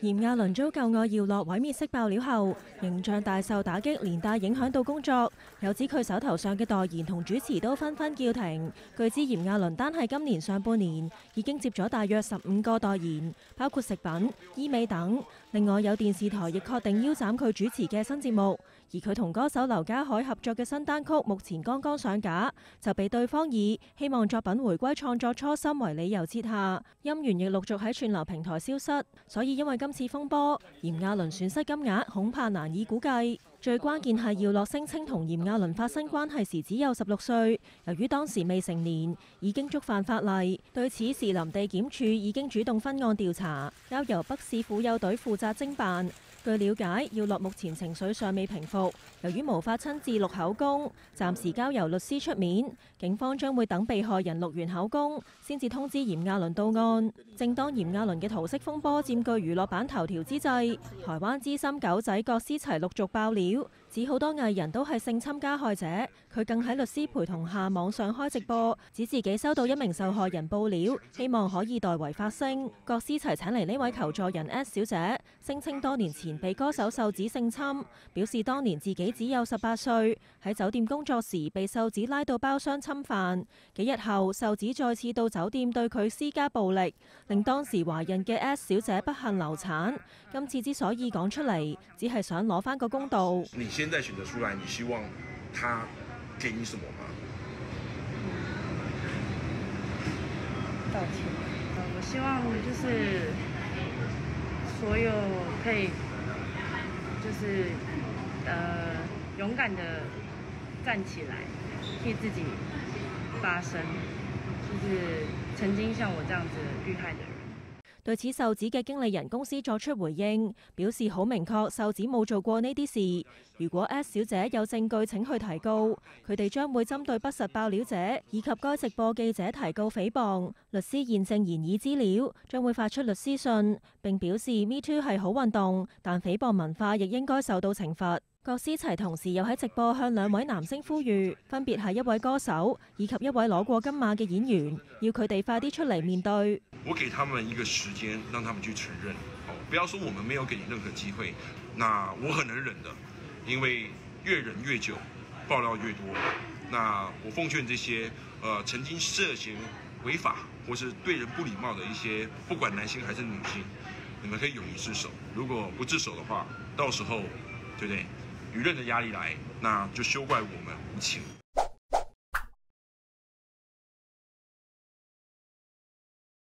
炎亞綸遭舊愛耀樂毀滅式爆料後，形象大受打擊，連帶影響到工作。有指佢手頭上嘅代言同主持都紛紛叫停。據知炎亞綸單係今年上半年已經接咗大約15個代言，包括食品、醫美等。另外有電視台亦確定腰斬佢主持嘅新節目，而佢同歌手劉家凱合作嘅新單曲目前剛剛上架，就被對方以希望作品回歸創作初心為理由撤下，音源亦陸續喺串流平台消失。所以因為今次風波，炎亞綸損失金額恐怕難以估計。最關鍵係耀樂聲稱同炎亞綸發生關係時只有16歲，由於當時未成年，已經觸犯法例。對此，士林地檢署已經主動分案調查，交由北市婦幼隊負責偵辦。據了解，耀樂目前情緒尚未平復，由於無法親自錄口供，暫時交由律師出面。警方將會等被害人錄完口供，先至通知炎亞綸到案。正當炎亞綸嘅桃色風波佔據娛樂版頭條之際，台灣資深狗仔郭思齊陸續爆料，指好多藝人都係性侵加害者。佢更喺律師陪同下網上開直播，指自己收到一名受害人報料，希望可以代為發聲。郭思齊請嚟呢位求助人 S 小姐，聲稱多年前被歌手瘦子性侵，表示當年自己只有18歲，喺酒店工作時被瘦子拉到包廂侵犯。幾日後，瘦子再次到酒店對佢施加暴力，令當時懷孕嘅 S 小姐不幸流產。今次之所以講出嚟，只係想攞返個公道。 你現在選擇出來，你希望他給你什麼嗎？ 道歉。我希望就是所有可以，就是勇敢的站起來，替自己發聲，就是曾經像我這樣子遇害的人。 對此，瘦子嘅經理人公司作出回應，表示好明確，瘦子冇做過呢啲事。如果 S 小姐有證據請去提告，佢哋將會針對不實爆料者以及該直播記者提告誹謗。律師現正研議資料，將會發出律師信，並表示 Me Too 係好運動，但誹謗文化亦應該受到懲罰。郭思齊同時又喺直播向2位男星呼籲，分別係一位歌手以及一位攞過金馬嘅演員，要佢哋快啲出嚟面對。 我給他們一個時間，讓他們去承認，不要說我們沒有給你任何機會。那我很能忍的，因為越忍越久，爆料越多。那我奉勸這些曾經涉嫌違法或是對人不禮貌的一些，不管男性還是女性，你們可以勇於自首。如果不自首的話，到時候，對不對？輿論的壓力來，那就休怪我們無情。